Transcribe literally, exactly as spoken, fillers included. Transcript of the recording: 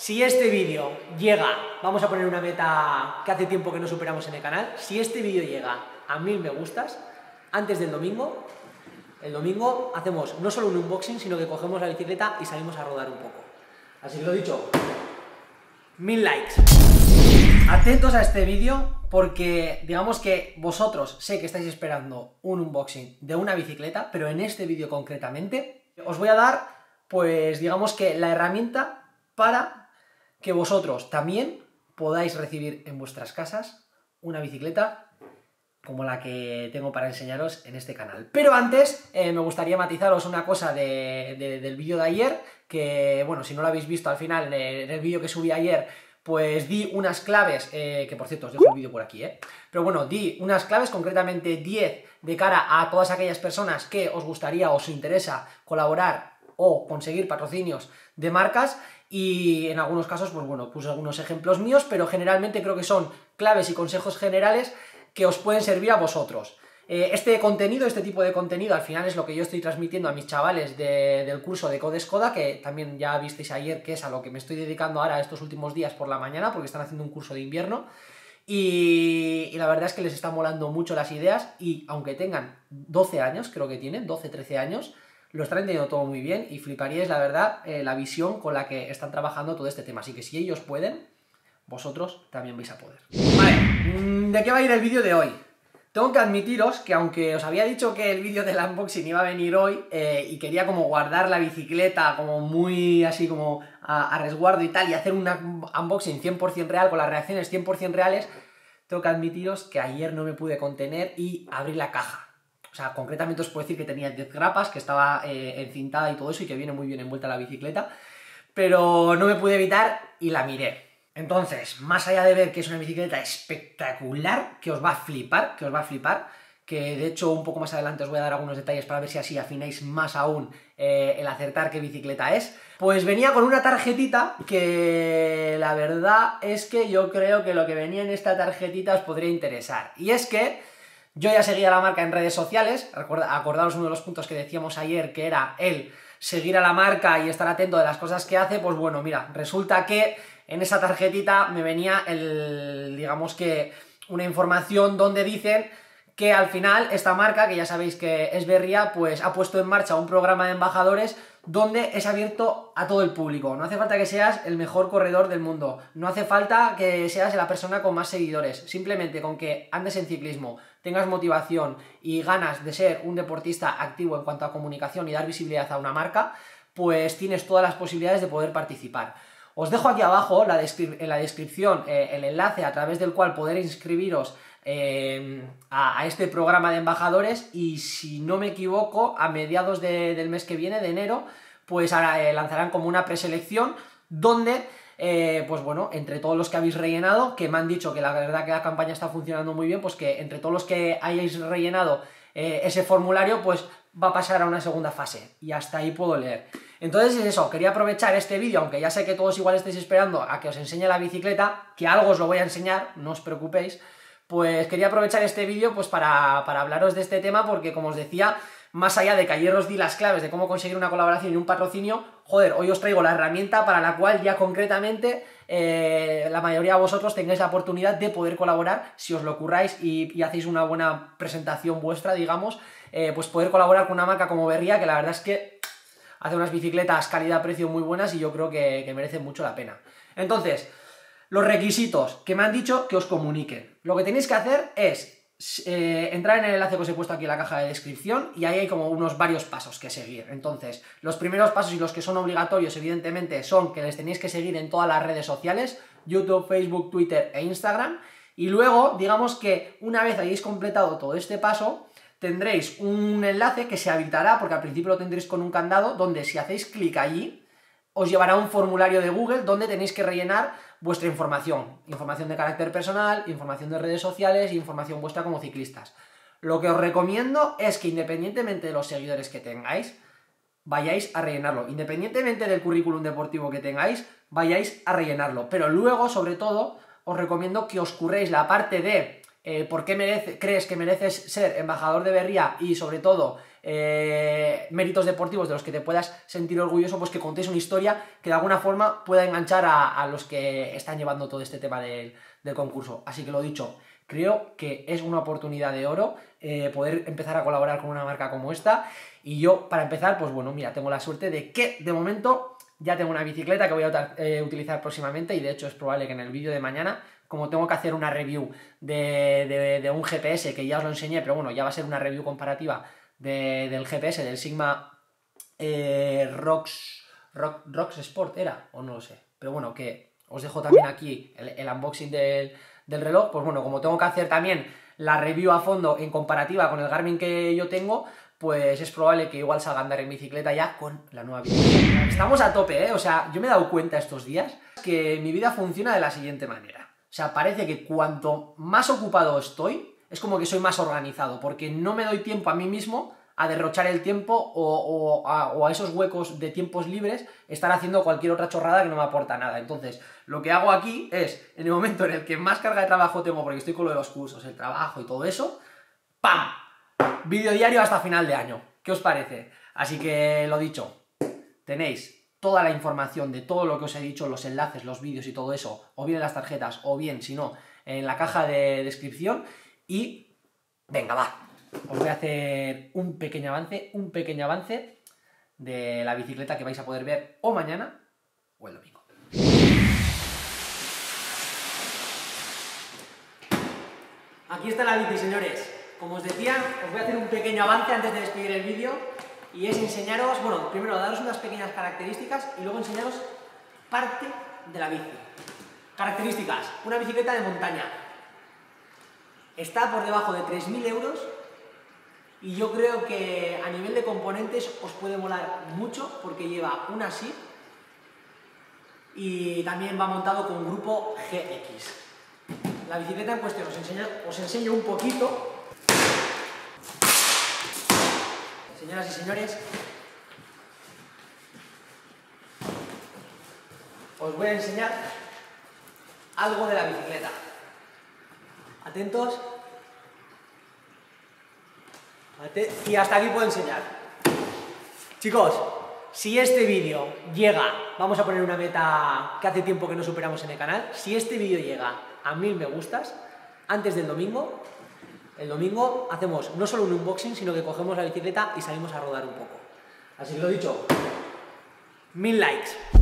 Si este vídeo llega, vamos a poner una meta que hace tiempo que no superamos en el canal, si este vídeo llega a mil me gustas, antes del domingo, el domingo hacemos no solo un unboxing, sino que cogemos la bicicleta y salimos a rodar un poco. Así que lo dicho, mil likes. Atentos a este vídeo porque digamos que vosotros sé que estáis esperando un unboxing de una bicicleta, pero en este vídeo concretamente os voy a dar, pues digamos que la herramienta para que vosotros también podáis recibir en vuestras casas una bicicleta como la que tengo para enseñaros en este canal. Pero antes eh, me gustaría matizaros una cosa de, de, del vídeo de ayer, que bueno, si no lo habéis visto al final, en el vídeo que subí ayer, pues di unas claves, eh, que por cierto os dejo el vídeo por aquí, ¿eh? Pero bueno, di unas claves, concretamente diez, de cara a todas aquellas personas que os gustaría o os interesa colaborar o conseguir patrocinios de marcas, y en algunos casos, pues bueno, puse algunos ejemplos míos, pero generalmente creo que son claves y consejos generales que os pueden servir a vosotros. Eh, este contenido, este tipo de contenido, al final es lo que yo estoy transmitiendo a mis chavales de, del curso de Code Skoda, que también ya visteis ayer que es a lo que me estoy dedicando ahora estos últimos días por la mañana, porque están haciendo un curso de invierno, y, y la verdad es que les están molando mucho las ideas, y aunque tengan doce años, creo que tienen, doce, trece años, lo están entendiendo todo muy bien, y fliparíais, la verdad, eh, la visión con la que están trabajando todo este tema. Así que si ellos pueden, vosotros también vais a poder. Vale, ¿de qué va a ir el vídeo de hoy? Tengo que admitiros que aunque os había dicho que el vídeo del unboxing iba a venir hoy, eh, y quería como guardar la bicicleta como muy así como a, a resguardo y tal, y hacer un unboxing cien por cien real, con las reacciones cien por cien reales, tengo que admitiros que ayer no me pude contener y abrí la caja. O sea, concretamente os puedo decir que tenía diez grapas, que estaba eh, encintada y todo eso, y que viene muy bien envuelta la bicicleta, pero no me pude evitar y la miré. Entonces, más allá de ver que es una bicicleta espectacular, que os va a flipar, que os va a flipar, que de hecho un poco más adelante os voy a dar algunos detalles para ver si así afináis más aún eh, el acertar qué bicicleta es, pues venía con una tarjetita que la verdad es que yo creo que lo que venía en esta tarjetita os podría interesar. Y es que yo ya seguía a la marca en redes sociales, acordaos uno de los puntos que decíamos ayer, que era el seguir a la marca y estar atento de las cosas que hace. Pues bueno, mira, resulta que en esa tarjetita me venía el, digamos que una información donde dicen que al final esta marca, que ya sabéis que es Berria, pues ha puesto en marcha un programa de embajadores donde es abierto a todo el público. No hace falta que seas el mejor corredor del mundo, no hace falta que seas la persona con más seguidores, simplemente con que andes en ciclismo, tengas motivación y ganas de ser un deportista activo en cuanto a comunicación y dar visibilidad a una marca, pues tienes todas las posibilidades de poder participar. Os dejo aquí abajo la en la descripción eh, el enlace a través del cual poder inscribiros eh, a, a este programa de embajadores, y si no me equivoco, a mediados de, del mes que viene, de enero, pues ahora, eh, lanzarán como una preselección donde, eh, pues bueno, entre todos los que habéis rellenado, que me han dicho que la verdad que la campaña está funcionando muy bien, pues que entre todos los que hayáis rellenado eh, ese formulario, pues va a pasar a una segunda fase, y hasta ahí puedo leer. Entonces es eso, quería aprovechar este vídeo, aunque ya sé que todos igual estáis esperando a que os enseñe la bicicleta, que algo os lo voy a enseñar, no os preocupéis, pues quería aprovechar este vídeo pues para, para hablaros de este tema, porque como os decía, más allá de que ayer os di las claves de cómo conseguir una colaboración y un patrocinio, joder, hoy os traigo la herramienta para la cual ya concretamente eh, la mayoría de vosotros tengáis la oportunidad de poder colaborar, si os lo curráis y, y hacéis una buena presentación vuestra, digamos, eh, pues poder colaborar con una marca como Berria, que la verdad es que hace unas bicicletas calidad-precio muy buenas y yo creo que, que merecen mucho la pena. Entonces, los requisitos que me han dicho que os comuniquen. Lo que tenéis que hacer es eh, entrar en el enlace que os he puesto aquí en la caja de descripción, y ahí hay como unos varios pasos que seguir. Entonces, los primeros pasos, y los que son obligatorios evidentemente, son que les tenéis que seguir en todas las redes sociales, YouTube, Facebook, Twitter e Instagram, y luego, digamos que una vez hayáis completado todo este paso, tendréis un enlace que se habilitará, porque al principio lo tendréis con un candado, donde si hacéis clic allí, os llevará a un formulario de Google donde tenéis que rellenar vuestra información. Información de carácter personal, información de redes sociales e información vuestra como ciclistas. Lo que os recomiendo es que, independientemente de los seguidores que tengáis, vayáis a rellenarlo. Independientemente del currículum deportivo que tengáis, vayáis a rellenarlo. Pero luego, sobre todo, os recomiendo que os curréis la parte de eh, por qué merece, crees que mereces ser embajador de Berría y sobre todo eh, méritos deportivos de los que te puedas sentir orgulloso, pues que contéis una historia que de alguna forma pueda enganchar a, a los que están llevando todo este tema del, del concurso. Así que lo dicho, creo que es una oportunidad de oro eh, poder empezar a colaborar con una marca como esta. Y yo, para empezar, pues bueno, mira, tengo la suerte de que, de momento, ya tengo una bicicleta que voy a eh, utilizar próximamente, y de hecho es probable que en el vídeo de mañana, como tengo que hacer una review de, de, de un G P S, que ya os lo enseñé, pero bueno, ya va a ser una review comparativa de, del G P S, del Sigma eh, Rox, Rox, Rox Sport, ¿era? O no lo sé. Pero bueno, que os dejo también aquí el, el unboxing del, del reloj. Pues bueno, como tengo que hacer también la review a fondo en comparativa con el Garmin que yo tengo, pues es probable que igual salga a andar en bicicleta ya con la nueva bicicleta. Estamos a tope, ¿eh? O sea, yo me he dado cuenta estos días que mi vida funciona de la siguiente manera. O sea, parece que cuanto más ocupado estoy, es como que soy más organizado, porque no me doy tiempo a mí mismo a derrochar el tiempo o, o, a, o a esos huecos de tiempos libres estar haciendo cualquier otra chorrada que no me aporta nada. Entonces, lo que hago aquí es, en el momento en el que más carga de trabajo tengo, porque estoy con lo de los cursos, el trabajo y todo eso, ¡pam! Vídeo diario hasta final de año. ¿Qué os parece? Así que, lo dicho, tenéis toda la información de todo lo que os he dicho, los enlaces, los vídeos y todo eso, o bien en las tarjetas, o bien, si no, en la caja de descripción. Y, venga, va, os voy a hacer un pequeño avance, un pequeño avance de la bicicleta que vais a poder ver o mañana o el domingo. Aquí está la bici, señores. Como os decía, os voy a hacer un pequeño avance antes de despedir el vídeo, y es enseñaros, bueno, primero daros unas pequeñas características y luego enseñaros parte de la bici. Características: una bicicleta de montaña. Está por debajo de tres mil euros y yo creo que a nivel de componentes os puede molar mucho porque lleva una S I P y también va montado con grupo G X. La bicicleta en cuestión os enseño, os enseño un poquito. Señoras y señores, os voy a enseñar algo de la bicicleta. Atentos. Y hasta aquí puedo enseñar. Chicos, si este vídeo llega, vamos a poner una meta que hace tiempo que no superamos en el canal, si este vídeo llega a mil me gustas, antes del domingo, el domingo hacemos no solo un unboxing, sino que cogemos la bicicleta y salimos a rodar un poco. Así que lo dicho, mil likes.